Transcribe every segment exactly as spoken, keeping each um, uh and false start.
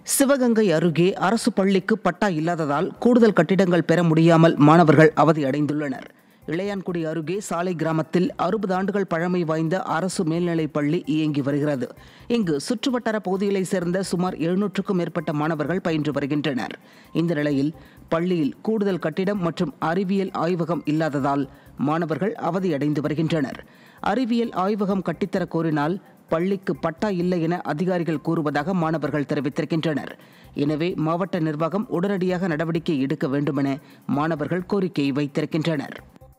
சிவகங்கை அருகே அரசு பள்ளிக்கு பட்டா இல்லாததால் கூடுதல் கட்டிடங்கள் பெற முடியாமல் மாணவர்கள் அவதியடைந்துள்ளனர். இளையான்குடி அருகே சாலை கிராமத்தில் அறுபது ஆண்டுகள் பழமை வாய்ந்த அரசு மேல்நிலைப் பள்ளி இயங்கி வருகிறது. இங்கு சுற்றுவட்டார பகுதிகளைச் சேர்ந்த சுமார் எழுநூற்றுக்கும் மேற்பட்ட மாணவர்கள் பயின்று வருகின்றனர். இந்த நிலையில் பள்ளியில் கூடுதல் கட்டிடம் மற்றும் அறிவியல் ஆய்வகம் இல்லாததால் மாணவர்கள் அவதியடைந்து வருகின்றனர். அறிவியல் ஆய்வகம் கட்டித்தர கோரினால் பள்ளிக்கு பட்டா இல்லை என அதிகாரிகள் கூறுவதாக மாணவர்கள் தெரிவித்திருக்கின்றனர். எனவே மாவட்ட நிர்வாகம் உடனடியாக நடவடிக்கை எடுக்க வேண்டும் என மாணவர்கள் கோரிக்கை வைத்திருக்கின்றனர்.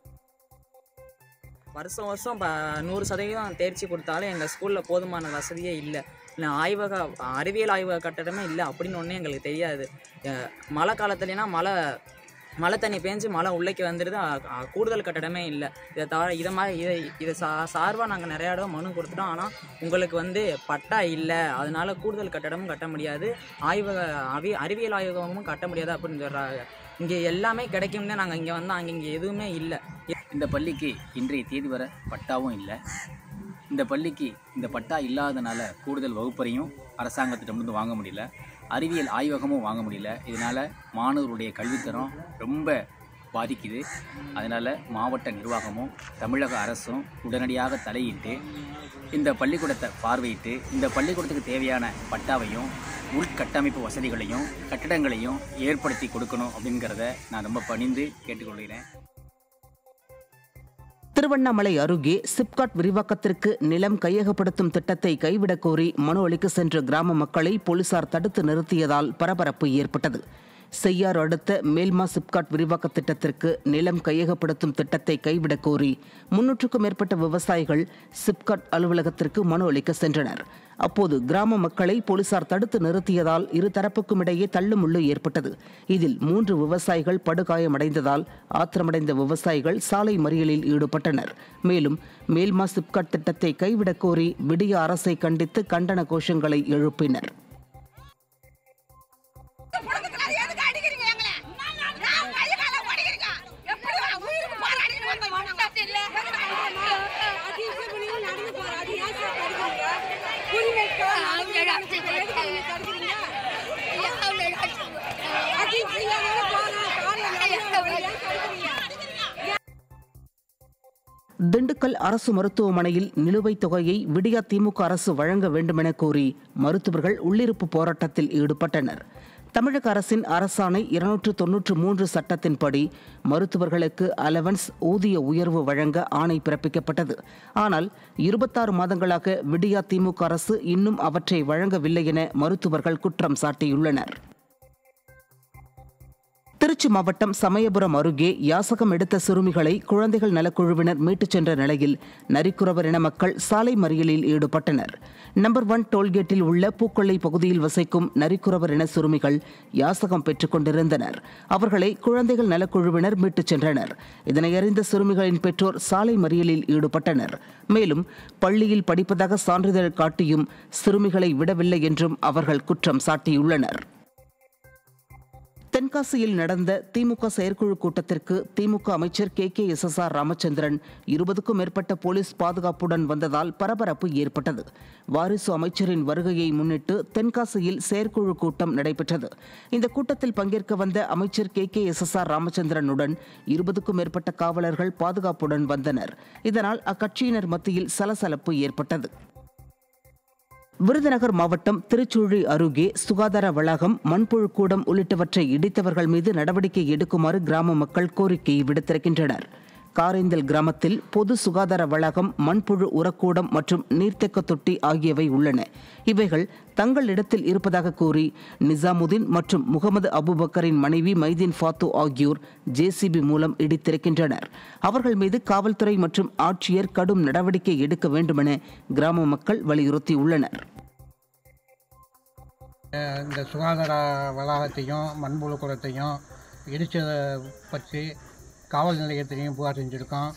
வருஷம் வருஷம் நூறு சதவீதம் தேர்ச்சி கொடுத்தாலும் எங்கள் ஸ்கூலில் போதுமான வசதியே இல்லை. இல்லை ஆய்வக அறிவியல் ஆய்வக கட்டடமே இல்லை அப்படின்னு ஒன்றும் எங்களுக்கு தெரியாது. மழை காலத்துலனா மழை மழை தண்ணி பேஞ்சு மழை உள்ளேக்கு வந்துடுது, கூடுதல் கட்டடமே இல்லை. இதை தவிர இதை மாதிரி இதை இதை சா சார்பாக நாங்கள் நிறையா இடம் மனு கொடுத்துட்டோம். ஆனால் உங்களுக்கு வந்து பட்டா இல்லை, அதனால கூடுதல் கட்டடமும் கட்ட முடியாது, ஆய்வக அவி அறிவியல் ஆய்வகமும் கட்ட முடியாது அப்படின்னு சொல்கிறாங்க. இங்கே எல்லாமே கிடைக்கும்னு நாங்கள் இங்கே வந்தால் அங்கே இங்கே எதுவுமே இல்லை. இந்த பள்ளிக்கு இன்றைய தேதி வர பட்டாவும் இல்லை. இந்த பள்ளிக்கு இந்த பட்டா இல்லாதனால கூடுதல் வகுப்பறையும் அரசாங்கத்திடமிருந்து வாங்க முடியல, அறிவியல் ஆய்வகமும் வாங்க முடியல. இதனால் மாணவர்களுடைய கல்வித்தரம் ரொம்ப பாதிக்குது. அதனால் மாவட்ட நிர்வாகமும் தமிழக அரசும் உடனடியாக தலையிட்டு இந்த பள்ளிக்கூடத்தை பார்வையிட்டு இந்த பள்ளிக்கூடத்துக்கு தேவையான பட்டாவையும் உள்கட்டமைப்பு வசதிகளையும் கட்டிடங்களையும் ஏற்படுத்தி கொடுக்கணும் அப்படிங்கிறத நான் ரொம்ப பணிந்து கேட்டுக்கொள்கிறேன். திருவண்ணாமலை அருகே சிப்காட் விரிவாக்கத்திற்கு நிலம் கையகப்படுத்தும் திட்டத்தை கைவிடக் கோரி மனு அளிக்க சென்ற கிராம மக்களை போலீசார் தடுத்து நிறுத்தியதால் பரபரப்பு ஏற்பட்டது. செய்யாறு அடுத்த மேல்மா சிப்காட் விரிவாக்க திட்டத்திற்கு நிலம் கையகப்படுத்தும் திட்டத்தை கைவிடக் கோரி முன்னூற்றுக்கும் மேற்பட்ட விவசாயிகள் சிப்காட் அலுவலகத்திற்கு மனு அளிக்க சென்றனர். அப்போது கிராம மக்களை போலீசார் தடுத்து நிறுத்தியதால் இருதரப்புக்கும் இடையே தள்ளுமுள்ளு ஏற்பட்டது. இதில் மூன்று விவசாயிகள் படுகாயமடைந்ததால் ஆத்திரமடைந்த விவசாயிகள் சாலை மறியலில் ஈடுபட்டனர். மேலும் மேல்மா சிப்காட் திட்டத்தை கைவிடக் கோரி விடிய அரசை கண்டித்து கண்டன கோஷங்களை எழுப்பினர். திண்டுக்கல் அரசு மருத்துவமனையில் நிலுவைத் தொகையை விடியா திமுக அரசு வழங்க வேண்டுமென கோரி மருத்துவர்கள் உள்ளிருப்பு போராட்டத்தில் ஈடுபட்டனர். தமிழக அரசின் அரசாணை இருநூற்று தொன்னூற்று மூன்று சட்டத்தின்படி மருத்துவர்களுக்கு அலவன்ஸ் ஊதிய உயர்வு வழங்க ஆணை பிறப்பிக்கப்பட்டது. ஆனால் இருபத்தாறு மாதங்களாக விடியா திமுக அரசு இன்னும் அவற்றை வழங்கவில்லை என மருத்துவர்கள் குற்றம் சாட்டியுள்ளனர். திருச்சி மாவட்டம் சமயபுரம் அருகே யாசகம் எடுத்த சிறுமிகளை குழந்தைகள் நலக்குழுவினர் மீட்டுச் சென்ற நிலையில் நரிக்குறவர் இன மக்கள் சாலை மறியலில் ஈடுபட்டனர். நம்பர் ஒன் டோல்கேட்டில் உள்ள பூக்கொள்ளை பகுதியில் வசிக்கும் நரிக்குறவர் இன சிறுமிகள் யாசகம் பெற்றுக் கொண்டிருந்தனர். அவர்களை குழந்தைகள் நலக்குழுவினர் மீட்டுச் சென்றனர். இதனை அறிந்த சிறுமிகளின் பெற்றோர் சாலை மறியலில் ஈடுபட்டனர். மேலும் பள்ளியில் படிப்பதாக சான்றிதழ் காட்டியும் சிறுமிகளை விடவில்லை என்றும் அவர்கள் குற்றம் சாட்டியுள்ளனர். தென்காசியில் நடந்த திமுக செயற்குழு கூட்டத்திற்கு திமுக அமைச்சர் K K S S R Ramachandran இருபதுக்கும் மேற்பட்ட போலீஸ் பாதுகாப்புடன் வந்ததால் பரபரப்பு ஏற்பட்டது. வாரிசு அமைச்சரின் வருகையை முன்னிட்டு தென்காசியில் செயற்குழு கூட்டம் நடைபெற்றது. இந்த கூட்டத்தில் பங்கேற்க வந்த அமைச்சர் K K S S R ராமச்சந்திரனுடன் இருபதுக்கும் மேற்பட்ட காவலர்கள் பாதுகாப்புடன் வந்தனர். இதனால் அக்கட்சியினர் மத்தியில் சலசலப்பு ஏற்பட்டது. விருதுநகர் மாவட்டம் திருச்சூழி அருகே சுகாதார வளாகம், மண்புழு கூடம் உள்ளிட்டவற்றை இடித்தவர்கள் மீது நடவடிக்கை எடுக்குமாறு கிராம மக்கள் கோரிக்கை விடுத்திருக்கின்றனர். காரைந்தல் கிராமத்தில் பொது சுகாதார வளாகம், மண்புழு உரக்கூடம் மற்றும் நீர்த்தேக்க தொட்டி ஆகியவை உள்ளன. இவைகள் தங்கள் இடத்தில் இருப்பதாக கூறி நிசாமுதீன் மற்றும் முகமது அபுபக்கரின் மனைவி மைதீன் ஃபாத்து ஆகியோர் ஜேசிபி மூலம் இடித்திருக்கின்றனர். அவர்கள் மீது காவல்துறை மற்றும் ஆட்சியர் கடும் நடவடிக்கை எடுக்க வேண்டுமென கிராம மக்கள் வலியுறுத்தியுள்ளனர். இந்த சுகாதார வளாகத்தையும் மண்புழு கூடத்தையும் இடித்ததை பற்றி காவல் நிலையத்திலையும் புகார் செஞ்சுருக்கோம்.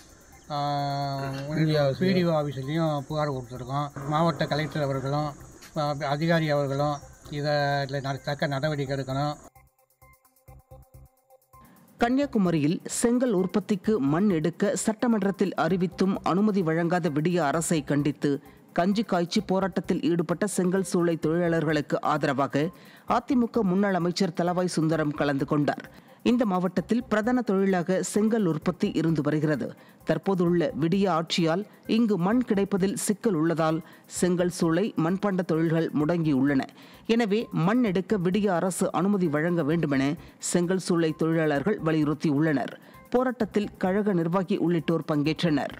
பிடிஓ ஆஃபீஸ்லேயும் புகார் கொடுத்துருக்கோம். மாவட்ட கலெக்டர் அவர்களும் அதிகாரி அவர்களும் இதில் தக்க நடவடிக்கை எடுக்கணும். கன்னியாகுமரியில் செங்கல் உற்பத்திக்கு மண் எடுக்க சட்டமன்றத்தில் அறிவித்தும் அனுமதி வழங்காத விடிய அரசை கண்டித்து கஞ்சி காய்ச்சி போராட்டத்தில் ஈடுபட்ட செங்கல் சூளை தொழிலாளர்களுக்கு ஆதரவாக அதிமுக முன்னாள் அமைச்சர் தளவாய் சுந்தரம் கலந்து கொண்டார். இந்த மாவட்டத்தில் பிரதான தொழிலாக செங்கல் உற்பத்தி இருந்து வருகிறது. தற்போதுள்ள விடிய ஆட்சியால் இங்கு மண் கிடைப்பதில் சிக்கல் உள்ளதால் செங்கல் சூளை மண்பாண்ட தொழில்கள் முடங்கியுள்ளன. எனவே மண் எடுக்க விடிய அரசு அனுமதி வழங்க வேண்டுமென செங்கல் சூளை தொழிலாளர்கள் வலியுறுத்தியுள்ளனர். போராட்டத்தில் கழக நிர்வாகி உள்ளிட்டோர் பங்கேற்றனர்.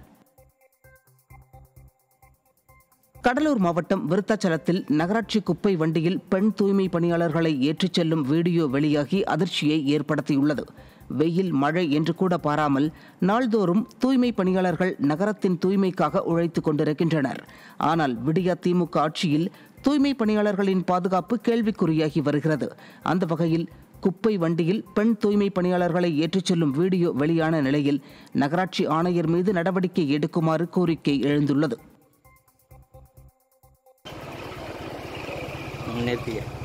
கடலூர் மாவட்டம் விருத்தாச்சலத்தில் நகராட்சி குப்பை வண்டியில் பெண் தூய்மை பணியாளர்களை ஏற்றிச் செல்லும் வீடியோ வெளியாகி அதிர்ச்சியை ஏற்படுத்தியுள்ளது. வெயில் மழை என்று கூட பாராமல் நாள்தோறும் தூய்மை பணியாளர்கள் நகரத்தின் தூய்மைக்காக உழைத்துக் கொண்டிருக்கின்றனர். ஆனால் விடியா திமுக ஆட்சியில் தூய்மை பணியாளர்களின் பாதுகாப்பு கேள்விக்குறியாகி வருகிறது. அந்த வகையில் குப்பை வண்டியில் பெண் தூய்மை பணியாளர்களை ஏற்றிச் செல்லும் வீடியோ வெளியான நிலையில் நகராட்சி ஆணையர் மீது நடவடிக்கை எடுக்குமாறு கோரிக்கை எழுந்துள்ளது. நேர்த்தியா